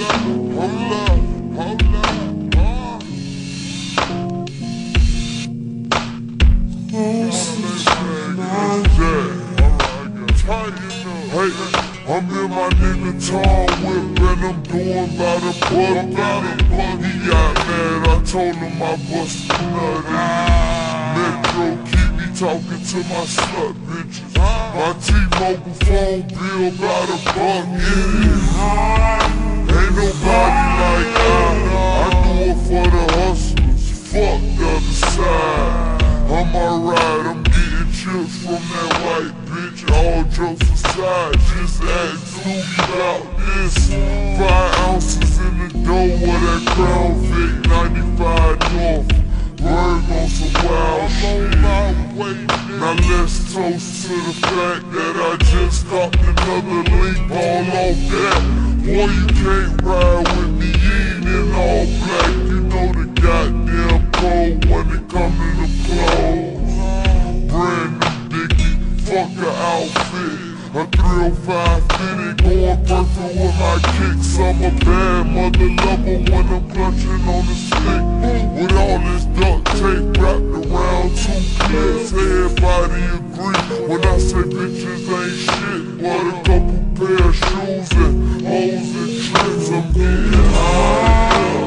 I'm in my nigga Tom whip and I'm doing by the buck. He got mad, I told him I busted a nut in. Metro keep me talking to my slut bitches. My T-Mobile phone bill by the buck, yeah. Ain't nobody like I do it for the hustlers, fuck the other side. I'm alright, I'm getting chips from that white bitch. All jokes aside, just ask Scooby about this. 5 ounces in the dough with that Crown Vic 95 North. Word on some wild shit. Now let's toast to the fact that I just got another link all off that. Boy, you can't ride with me, you ain't in all black. You know the goddamn code when it come to the clothes. Brand new Dickie, fuck a outfit. A 305 fitted, going perfect with my kicks. I'm a bad mother lover when I'm clutching on the stick. With all this duct tape wrapped around 2 clips. Everybody agree when I say bitches ain't shit but a couple pair of shoes and hoes and tricks. I'm getting high.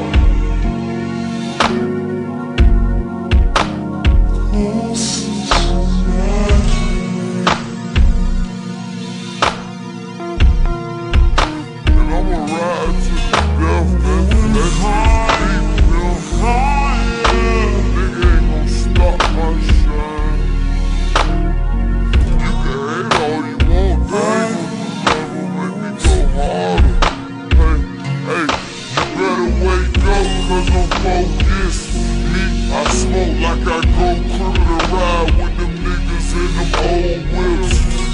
I smoke like I go criminal ride with them niggas in them old whips.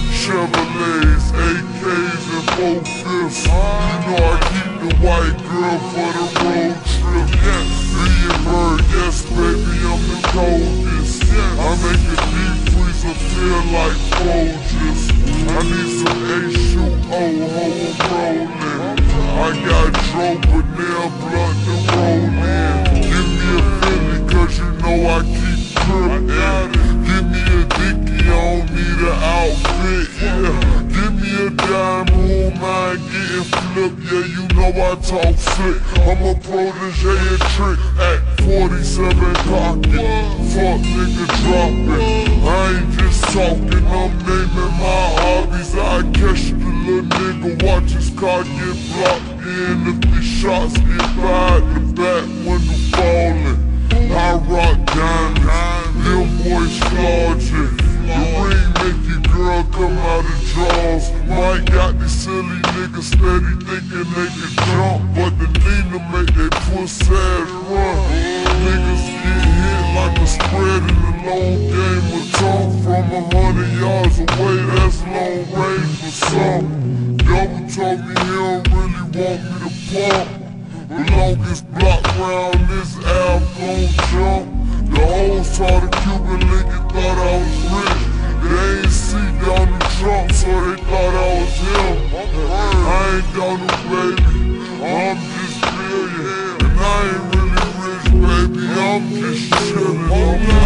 Chevrolets, AKs, and 4/5s. You know I keep the white girl for the road trip. Being bird, yes baby, I'm the coldest. I make a deep freezer feel like Folgers. I need some H2O, I'm rolling. I got Dro, but now blunt to roll in. Give me a Philly, cause you know I keep crippin'. Give me a Dickie, I don't need an outfit, yeah. Give me a dime, who am I getting flipped? Yeah, you know I talk slick. I'm a protege and trick, act 47 cocky. Fuck nigga droppin'. I ain't just talking, I'm naming my hobbies. I catch the little nigga, watch his car get blocked in. If the shots get by the back window fallin'. I rock diamonds, them boys flogging. The ring make your girl come out of drawers. Mike got these silly niggas steady thinking they can jump, but the Nina make they pussy ass run. Niggas get hit like a spread in the long game of talk. From 100 yards away, that's long range for some. Double told me he don't really want me to pump. The longest block round this Al gon' jump. The hoes saw the Cuban link and thought I was rich. They ain't see down the trunk, so they thought I was him. I ain't down the baby, I'm just million. And I ain't really rich, baby, I'm just chillin'.